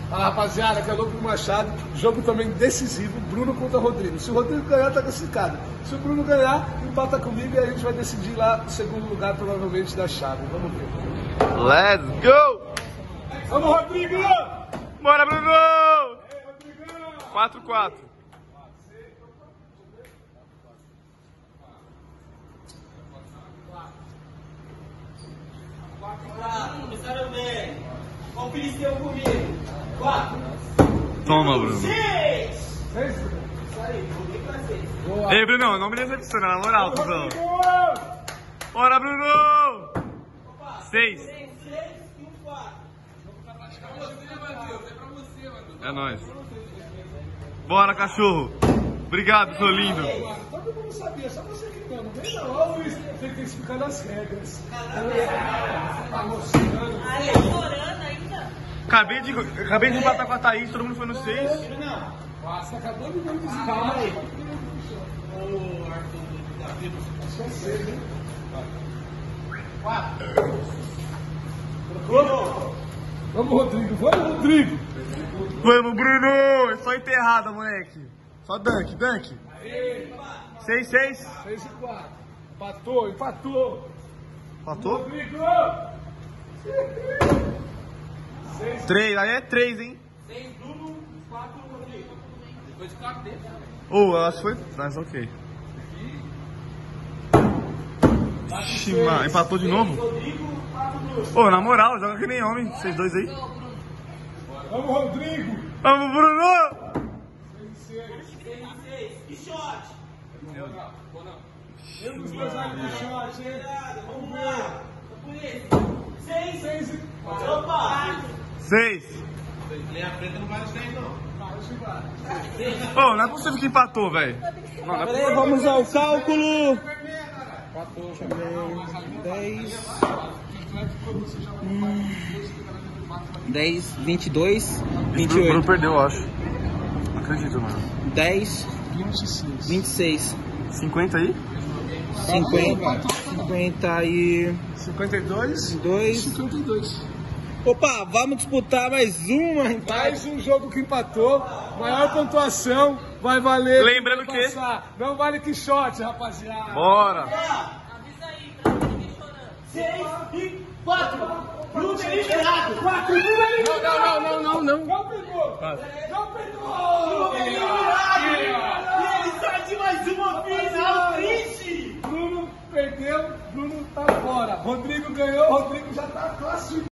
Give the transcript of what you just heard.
Rapaziada, que é Louco Machado, jogo também decisivo, Bruno contra Rodrigo. Se o Rodrigo ganhar, tá classificado. Se o Bruno ganhar, empata comigo e aí a gente vai decidir lá o segundo lugar, provavelmente, da chave. Vamos ver. Let's go! Vamos, Rodrigo! Bora, Bruno! 4-4. Começaram bem. Qual Filisteu comigo? 4. Toma, Bruno. 6. Seis? Isso aí, voltei pra 6. Boa. Ei, Bruno, não me decepciona, na moral, cuzão. Bora, Bruno! 6. 6 e um 4. É nóis. Bora, cachorro. Obrigado, seu lindo. Todo mundo sabia, só você que não. Não vem não, ó, Luiz. Tem que explicar as regras. Tá mostrando. Aí, chorando ainda. Acabei de empatar com a Thaís, todo mundo foi no 6. Você acabou de ver o desvio. Calma aí. Ô, Arthur, Só seis, hein? 4. Vamos, Rodrigo. Vamos, Rodrigo. Vamos, Bruno! É só enterrada, moleque. Só dunk. 6. 6 e 4. Empatou. Empatou? Rodrigo! 3, aí é 3, hein? 6 Bruno, 4 Rodrigo. Depois 4 dele. Eu acho que foi. Mas ok. Ixi, mano, empatou de novo? Rodrigo, 4 Bruno. Ô, na moral, joga que nem homem, vocês dois aí. Vamos, Rodrigo! Vamos, Bruno! 6 e shot. Vamos lá. 6 e 4. Opa! 6. Linha preta não vai sair, não. Ô, não é possível que empatou, velho. Não é possível. Vamos ao cálculo. 10, 22, O Bruno 28, perdeu, eu acho. Não acredito, mano. 10, 26. 26, 50 aí? 50, 52. 52. Opa, vamos disputar mais uma. Mais um jogo que empatou. Maior pontuação. Vai valer. Lembrando vai que- passar. Não vale que shot, rapaziada. Bora! Avisa aí, pra ninguém chorando. 6 e 4. Bruno eliminado. 4 Bruno eliminado. Não. Não pegou. Bruno eliminado. E ele sai de mais uma final triste. Bruno perdeu. Bruno tá fora. Rodrigo ganhou. Rodrigo já tá classificado.